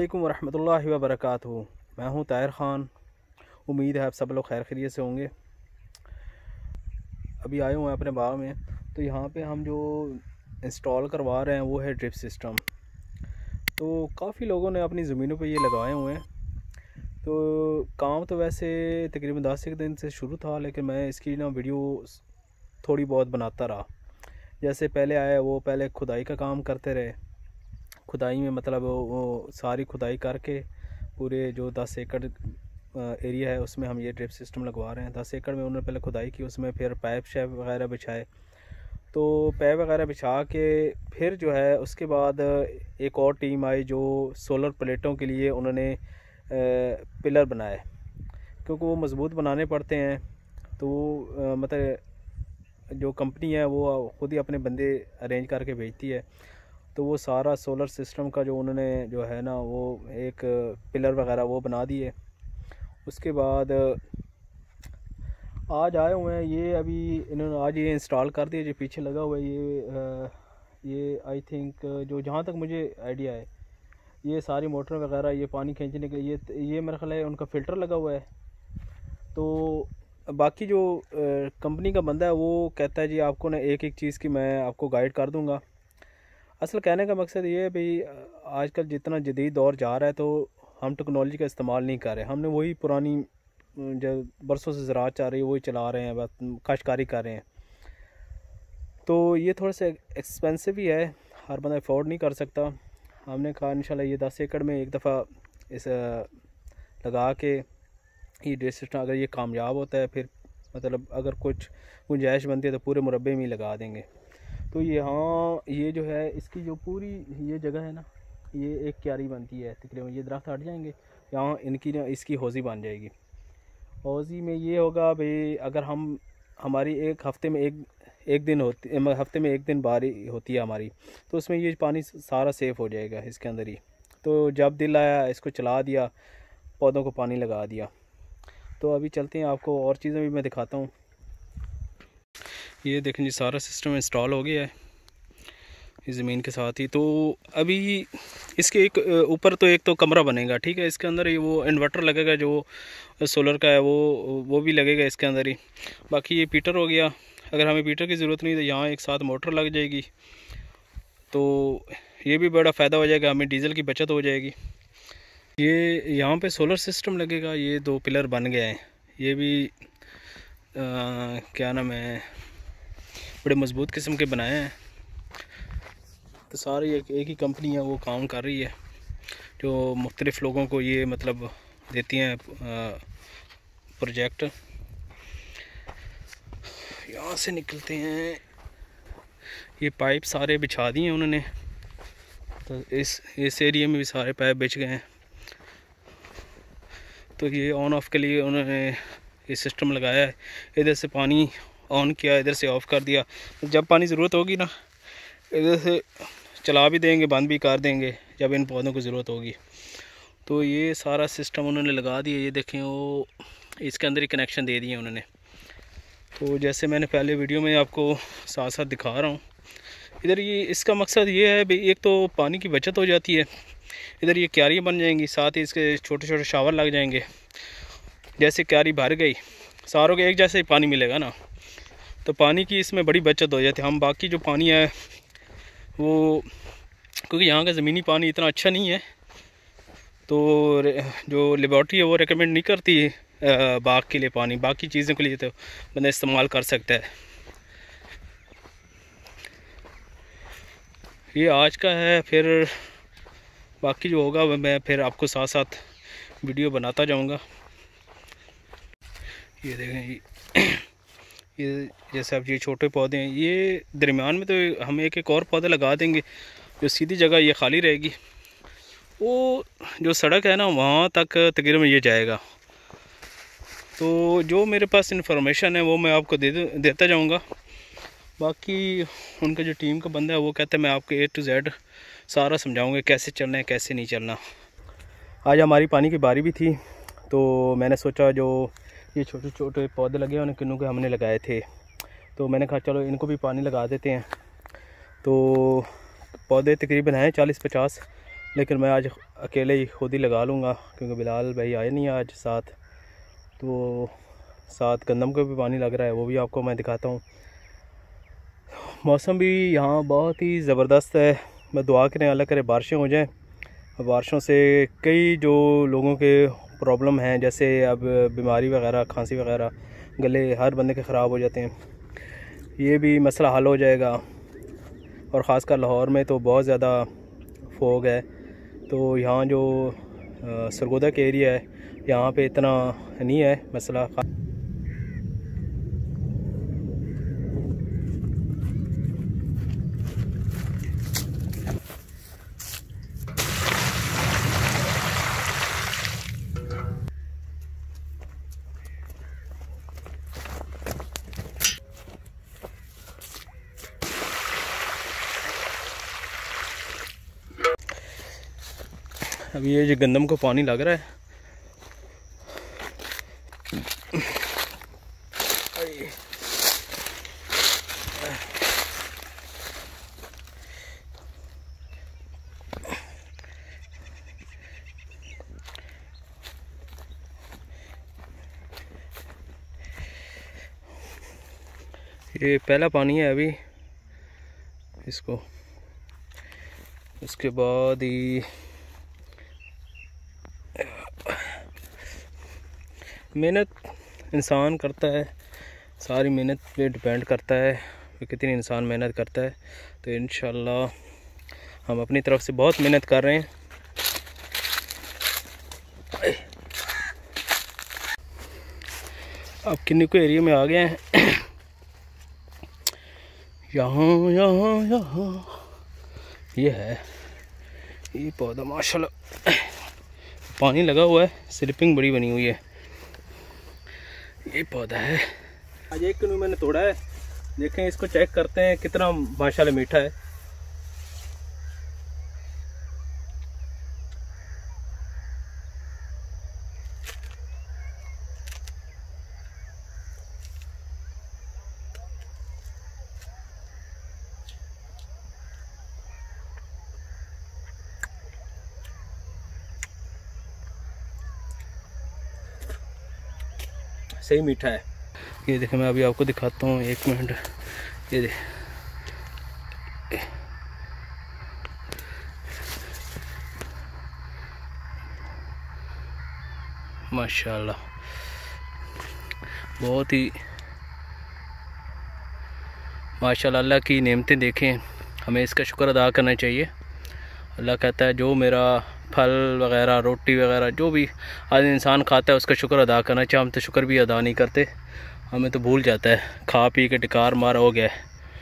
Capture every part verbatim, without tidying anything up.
अस्सलामुअलैकुम वरहमतुल्लाहि वबरकातुहू। मैं हूं ताहिर ख़ान। उम्मीद है आप सब लोग खैर खैरियत से होंगे। अभी आए हुए हैं अपने बाग में, तो यहाँ पे हम जो इंस्टॉल करवा रहे हैं वो है ड्रिप सिस्टम। तो काफ़ी लोगों ने अपनी ज़मीनों पे ये लगाए हुए हैं। तो काम तो वैसे तकरीबन दस एक दिन से शुरू था, लेकिन मैं इसकी ना वीडियो थोड़ी बहुत बनाता रहा। जैसे पहले आया वो पहले खुदाई का काम करते रहे। खुदाई में मतलब वो सारी खुदाई करके पूरे जो दस एकड़ एरिया है उसमें हम ये ड्रिप सिस्टम लगवा रहे हैं। दस एकड़ में उन्होंने पहले खुदाई की, उसमें फिर पाइप शैप वगैरह बिछाए। तो पाइप वगैरह बिछा के फिर जो है उसके बाद एक और टीम आई जो सोलर प्लेटों के लिए उन्होंने पिलर बनाए, क्योंकि वो मज़बूत बनाने पड़ते हैं। तो मतलब जो कंपनी है वो ख़ुद ही अपने बंदे अरेंज करके भेजती है। तो वो सारा सोलर सिस्टम का जो उन्होंने जो है ना वो एक पिलर वगैरह वो बना दिए। उसके बाद आज आए हुए हैं ये, अभी इन्होंने आज ये इंस्टॉल कर दिया। जो पीछे लगा हुआ है ये ये आई थिंक जो जहाँ तक मुझे आइडिया है ये सारी मोटर वगैरह ये पानी खींचने के लिए ये ये मेरा ख्याल है उनका फ़िल्टर लगा हुआ है। तो बाकी जो कंपनी का बंदा है वो कहता है जी आपको ना एक एक चीज़ की मैं आपको गाइड कर दूँगा। असल कहने का मकसद ये है भाई आजकल जितना जदीद दौर जा रहा है तो हम टेक्नोलॉजी का इस्तेमाल नहीं कर रहे। हमने वही पुरानी जो बरसों से ज़राअत चल रही है वही चला रहे हैं, बस काश्तकारी कर रहे हैं। तो ये थोड़ा सा एक्सपेंसिव ही है, हर बंदा अफोर्ड नहीं कर सकता। हमने कहा इंशाल्लाह ये दस एकड़ में एक दफ़ा इस लगा के ये ड्रिप सिस्टम अगर ये कामयाब होता है फिर मतलब अगर कुछ गुंजाइश बनती है तो पूरे मुरब्बे में ही लगा देंगे। तो यहाँ ये जो है इसकी जो पूरी ये जगह है ना ये एक क्यारी बनती है तकरीबन। ये दरख्त हट जाएंगे, यहाँ इनकी ना इसकी हौज़ी बन जाएगी। हौज़ी में ये होगा भाई अगर हम हमारी एक हफ़्ते में एक एक दिन होती हफ्ते में एक दिन बारी होती है हमारी, तो उसमें ये पानी सारा सेफ़ हो जाएगा इसके अंदर ही। तो जब दिल आया इसको चला दिया, पौधों को पानी लगा दिया। तो अभी चलते हैं, आपको और चीज़ें भी मैं दिखाता हूँ। ये देखें जी सारा सिस्टम इंस्टॉल हो गया है इस ज़मीन के साथ ही। तो अभी इसके एक ऊपर तो एक तो कमरा बनेगा, ठीक है। इसके अंदर ही वो इन्वर्टर लगेगा जो सोलर का है वो वो भी लगेगा इसके अंदर ही। बाकी ये पीटर हो गया, अगर हमें पीटर की ज़रूरत नहीं तो यहाँ एक साथ मोटर लग जाएगी, तो ये भी बड़ा फ़ायदा हो जाएगा, हमें डीज़ल की बचत हो जाएगी। ये यहाँ पे सोलर सिस्टम लगेगा। ये दो पिलर बन गए हैं, ये भी आ, क्या नाम है बड़े मज़बूत किस्म के बनाए हैं। तो सारी एक, एक ही कंपनी है वो काम कर रही है जो मुख्तलिफ़ लोगों को ये मतलब देती हैं प्रोजेक्ट। यहाँ से निकलते हैं, ये पाइप सारे बिछा दिए हैं उन्होंने। तो इस इस एरिया में भी सारे पाइप बिछ गए हैं। तो ये ऑन ऑफ के लिए उन्होंने ये सिस्टम लगाया है। इधर से पानी ऑन किया, इधर से ऑफ़ कर दिया। जब पानी ज़रूरत होगी ना इधर से चला भी देंगे, बंद भी कर देंगे जब इन पौधों को ज़रूरत होगी। तो ये सारा सिस्टम उन्होंने लगा दिया। ये देखें वो इसके अंदर ही कनेक्शन दे दिए उन्होंने। तो जैसे मैंने पहले वीडियो में आपको साथ साथ दिखा रहा हूँ, इधर ये इसका मकसद ये है भाई एक तो पानी की बचत हो जाती है, इधर ये क्यारियाँ बन जाएंगी, साथ ही इसके छोटे छोटे शावर लग जाएंगे। जैसे क्यारी भर गई सारों के एक जैसे ही पानी मिलेगा ना, तो पानी की इसमें बड़ी बचत हो जाती है। हम बाकी जो पानी है वो क्योंकि यहाँ का ज़मीनी पानी इतना अच्छा नहीं है, तो जो लेबॉर्ट्री है वो रेकमेंड नहीं करती बाग के लिए पानी। बाकी चीज़ों के लिए तो बंदा इस्तेमाल कर सकता है। ये आज का है, फिर बाकी जो होगा मैं फिर आपको साथ साथ वीडियो बनाता जाऊँगा। ये देखें ये जैसे अब ये छोटे पौधे हैं, ये दरमियान में तो हम एक एक और पौधा लगा देंगे, जो सीधी जगह ये खाली रहेगी। वो जो सड़क है ना वहाँ तक तकरीबन ये जाएगा। तो जो मेरे पास इंफॉर्मेशन है वो मैं आपको दे देता जाऊँगा। बाकी उनका जो टीम का बंदा है वो कहता है मैं आपको ए टू जेड सारा समझाऊँगा कैसे चलना है कैसे नहीं चलना। आज हमारी पानी की बारी भी थी, तो मैंने सोचा जो ये छोटे छोटे पौधे लगे हैं उन किन्नू के हमने लगाए थे, तो मैंने कहा चलो इनको भी पानी लगा देते हैं। तो पौधे तकरीबन हैं चालीस पचास, लेकिन मैं आज अकेले ही खुद ही लगा लूँगा क्योंकि बिलाल भाई आए नहीं आज साथ। तो साथ गंदम को भी पानी लग रहा है, वो भी आपको मैं दिखाता हूँ। मौसम भी यहाँ बहुत ही ज़बरदस्त है। मैं दुआ करें अल्लाह करे बारिशें हो जाएं। बारिशों से कई जो लोगों के प्रॉब्लम हैं, जैसे अब बीमारी वगैरह, खांसी वगैरह, गले हर बंदे के ख़राब हो जाते हैं, ये भी मसला हल हो जाएगा। और ख़ासकर लाहौर में तो बहुत ज़्यादा फोग है, तो यहाँ जो सरगोदा के एरिया है यहाँ पे इतना नहीं है मसला। अब ये जो गंदम को पानी लग रहा है, ये पहला पानी है अभी इसको, उसके बाद ही मेहनत इंसान करता है, सारी मेहनत पे डिपेंड करता है कि कितनी इंसान मेहनत करता है। तो इंशाल्लाह हम अपनी तरफ से बहुत मेहनत कर रहे हैं। अब किन्नू एरिया में आ गए हैं। यहाँ यहाँ यहाँ ये है, ये पौधा माशाल्लाह पानी लगा हुआ है, स्लिपिंग बड़ी बनी हुई है। ये पौधा है, आज एक किन्नू मैंने तोड़ा है, देखें इसको चेक करते हैं कितना माशाल्लाह मीठा है। सही मीठा है। ये देखें, मैं अभी आपको दिखाता हूँ, एक मिनट। ये देख, माशाल्लाह बहुत ही माशाल्लाह। अल्लाह की नेमतें देखें, हमें इसका शुक्र अदा करना चाहिए। अल्लाह कहता है जो मेरा फल वगैरह, रोटी वगैरह जो भी आज इंसान खाता है उसका शुक्र अदा करना चाहिए। हम तो शुक्र भी अदा नहीं करते, हमें तो भूल जाता है, खा पी के टिकार मारा हो गया है।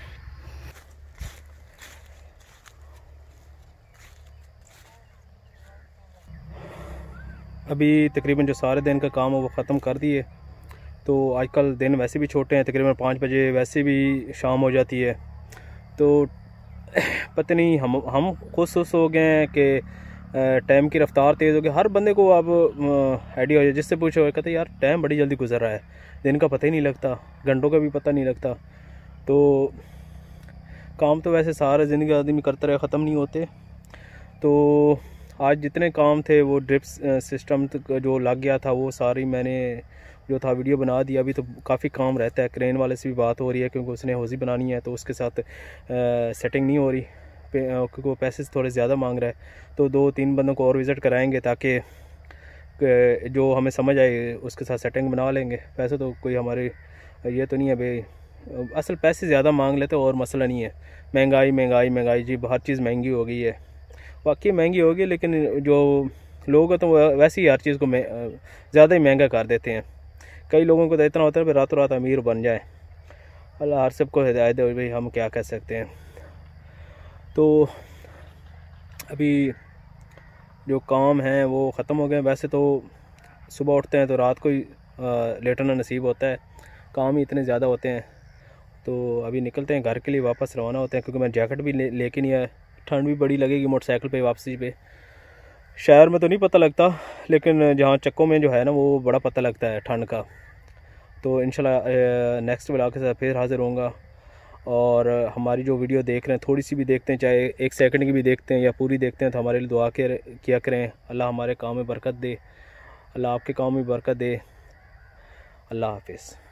अभी तकरीबन जो सारे दिन का काम है वो ख़त्म कर दिए। तो आजकल दिन वैसे भी छोटे हैं, तकरीबन पाँच बजे वैसे भी शाम हो जाती है। तो पता नहीं हम हम खुद सुस्त हो गए हैं कि टाइम की रफ्तार तेज़ हो गई। हर बंदे को अब आइडिया हो जाए, जिससे पूछो कहते यार टाइम बड़ी जल्दी गुजर रहा है, दिन का पता ही नहीं लगता, घंटों का भी पता नहीं लगता। तो काम तो वैसे सारे ज़िंदगी आदमी करते रहे, ख़त्म नहीं होते। तो आज जितने काम थे वो ड्रिप सिस्टम जो लग गया था वो सारी मैंने जो था वीडियो बना दिया। अभी तो काफ़ी काम रहता है, क्रेन वाले से भी बात हो रही है क्योंकि उसने हौज़ी बनानी है, तो उसके साथ आ, सेटिंग नहीं हो रही क्योंकि वो पैसे थोड़े ज़्यादा मांग रहा है। तो दो तीन बंदों को और विज़िट कराएंगे ताकि जो हमें समझ आए उसके साथ सेटिंग बना लेंगे। पैसे तो कोई हमारे ये तो नहीं है भाई, असल पैसे ज़्यादा मांग लेते और मसला नहीं है। महंगाई महंगाई महंगाई जी, हर चीज़ महंगी हो गई है, वाकई महंगी होगी। लेकिन जो लोग हैं तो वैसे ही हर चीज़ को ज़्यादा ही महंगा कर देते हैं। कई लोगों को तो इतना होता है भाई रातों रात अमीर बन जाए। अल्लाह हर सबको हिदायत दे भाई, हम क्या कह सकते हैं। तो अभी जो काम हैं वो ख़त्म हो गए। वैसे तो सुबह उठते हैं तो रात को ही लेटना नसीब होता है, काम ही इतने ज़्यादा होते हैं। तो अभी निकलते हैं घर के लिए, वापस रवाना होते हैं क्योंकि मैं जैकेट भी ले लेके नहीं आया, ठंड भी बड़ी लगेगी मोटरसाइकिल पे वापसी पे। शहर में तो नहीं पता लगता, लेकिन जहाँ चक्कों में जो है ना वो बड़ा पता लगता है ठंड का। तो इंशाल्लाह नेक्स्ट व्लॉग के साथ फिर हाज़िर होऊंगा। और हमारी जो वीडियो देख रहे हैं, थोड़ी सी भी देखते हैं, चाहे एक सेकंड की भी देखते हैं या पूरी देखते हैं, तो हमारे लिए दुआ किया करें। अल्लाह हमारे काम में बरकत दे, अल्लाह आपके काम में बरकत दे। अल्लाह हाफिज़।